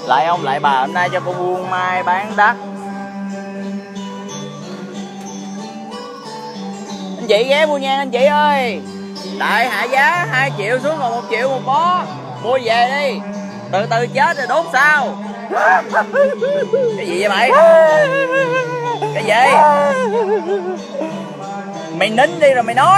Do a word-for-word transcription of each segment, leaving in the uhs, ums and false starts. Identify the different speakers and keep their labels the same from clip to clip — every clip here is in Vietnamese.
Speaker 1: Lại ông lại bà, hôm nay cho cô buôn mai bán đắt. Anh chị ghé mua nhang anh chị ơi. Đại hạ giá hai triệu xuống còn một triệu một bó. Mua về đi, từ từ chết rồi đốt sao. Cái gì vậy mày? Cái gì? Mày nín đi rồi mày nói.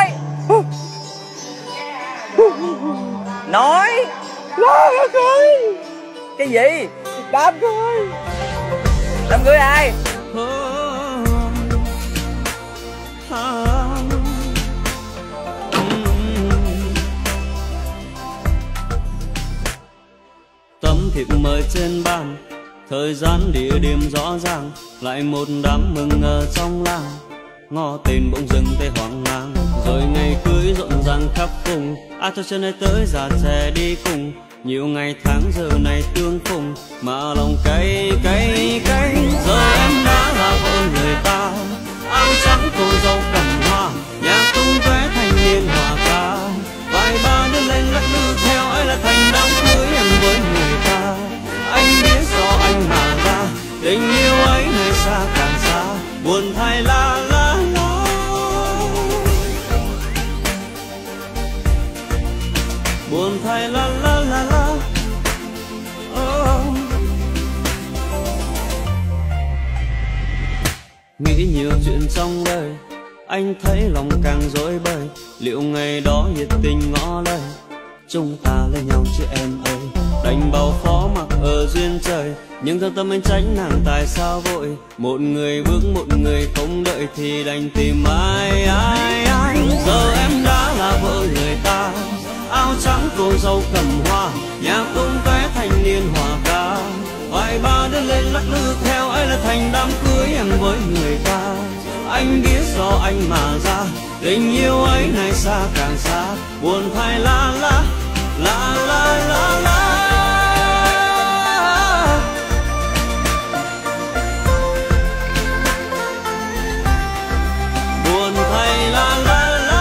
Speaker 1: Nói.
Speaker 2: Đám cưới.
Speaker 1: Cái gì?
Speaker 2: Đám cưới.
Speaker 1: Đám cưới ai?
Speaker 3: Tấm thiệp mời trên bàn, thời gian địa điểm rõ ràng, lại một đám mừng ở trong làng. Ngõ tên bỗng dừng tay hoang mang, rồi ngày cưới rộn ràng khắp vùng. Ai cho chân này tới già trẻ đi cùng, nhiều ngày tháng giờ này tương phùng, mà lòng cay cay cay. Giờ em đã là vợ người ta, áo trắng cô dâu cầm hoa, nhà tung tóe thanh niên hòa ca. Vài ba đứa lên lắc lư theo ấy là thành đám cưới em với người ta. Anh biết do anh mà ra, tình yêu ấy ngày xa càng xa, buồn thay la la la. Buồn thay la la la la. Oh. Nghĩ nhiều chuyện trong đời, anh thấy lòng càng rối bời. Liệu ngày đó nhiệt tình ngỏ lời, chúng ta lên nhau chứ em ơi. Đành bao phó mặc ở duyên trời, nhưng trong tâm anh tránh nàng tại sao vội. Một người bước một người không đợi thì đành tìm ai ai ai. Giờ em đã là vợ người ta, áo trắng cô dâu cầm hoa, nhà tung tóe thanh niên hòa ca. Vài ba đứa lên lắc lư theo ấy là thành đám cưới em với người ta. Anh biết do anh mà ra, tình yêu ấy ngày xa càng xa, buồn thay la la la la la la. Buồn thay la la la.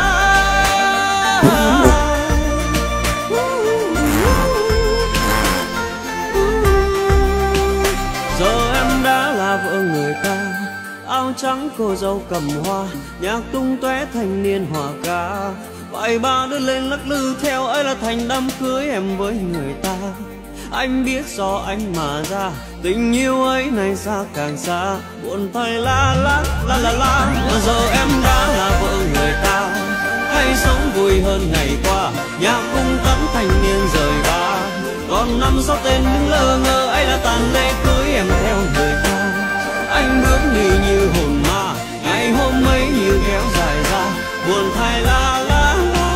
Speaker 3: Giờ em đã là vợ người ta, áo trắng cô dâu cầm hoa, nhạc tung tóe thanh niên hòa ca. Vài ba đứa lên lắc lư theo ấy là thành đám cưới em với người ta. Anh biết do anh mà ra, tình yêu ấy này xa càng xa, buồn thay la la la la la. Giờ em đã là vợ người ta, hãy sống vui hơn ngày qua, nhạc cung tấn thanh niên rời ba. Còn năm sau tên đứng lơ ngơ ấy là tàn lễ cưới em theo người ta. Anh bước đi như hồn ma, ngày hôm ấy như kéo dài ra, buồn thay la la la.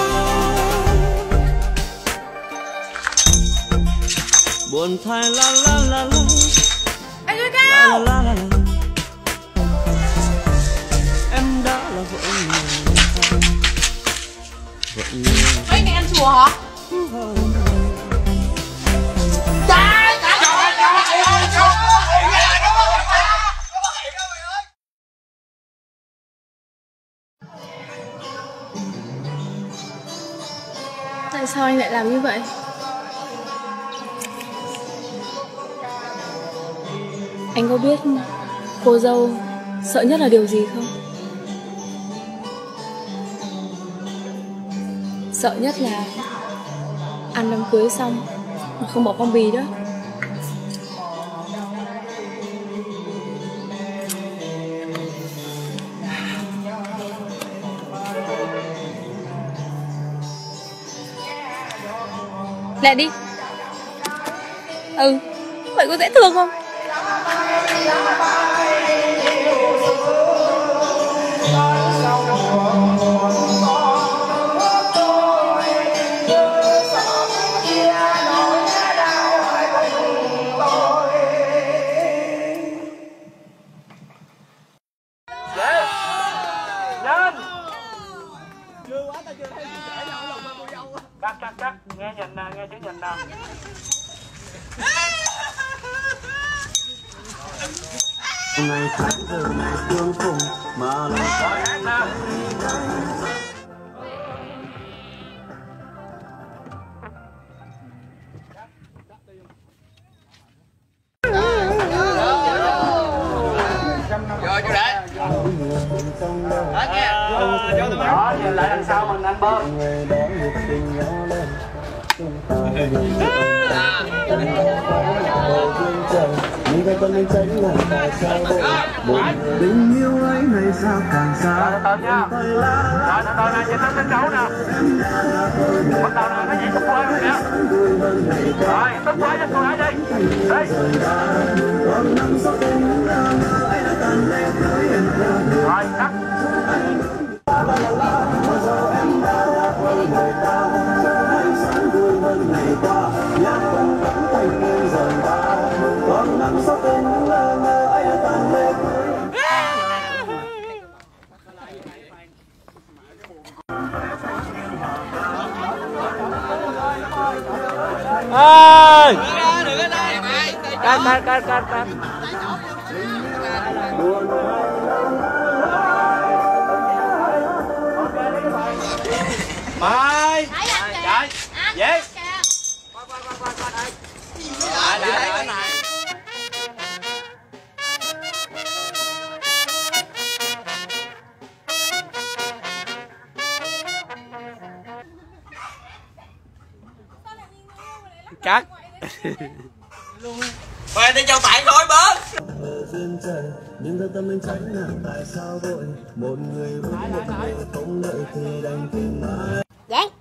Speaker 3: Buồn thay la la la la.
Speaker 4: Anh ơi Cao,
Speaker 3: la, la, la, la. Em đã là vợ người ta. Vợ người.
Speaker 4: anh này ăn chùa hả? Trời, trời, trời, trời ơi, trời ơi.
Speaker 5: Tại sao anh lại làm như vậy? Anh có biết cô dâu sợ nhất là điều gì không? Sợ nhất là ăn đám cưới xong mà không bỏ phong bì đó. Lẹ đi. Ừ, vậy có dễ thương không?
Speaker 2: Cắt cắt cắt, nghe nhìn nè, nghe chữ nhìn nè.
Speaker 3: Ngày tháng giờ này tương phùng mà lòng
Speaker 2: Rồi nè.
Speaker 1: vậy? Hết nha.
Speaker 2: Đó, nhìn lại đằng sau mình anh bơm.
Speaker 3: Tình yêu anh hay sao càng xa.
Speaker 2: Từ nha. Rồi, từ từ nè, nhìn đến sân khấu nè. Bắt đầu nè, cái gì xúc quay rồi kìa. Rồi, xúc quay cho cô ấy đi. Đi. Rồi, cắt. Ơi. Cắt cắt cắt cắt cắt. Mày. Chạy. Dễ. Coi coi coi coi coi đây. Lại lại cái này. Cắt.
Speaker 1: Mày đi cho bạn thôi bớt.
Speaker 3: Nhưng thật tâm anh tránh nàng tại sao vội một người với một người không đợi thì đành tìm ai.
Speaker 6: Vậy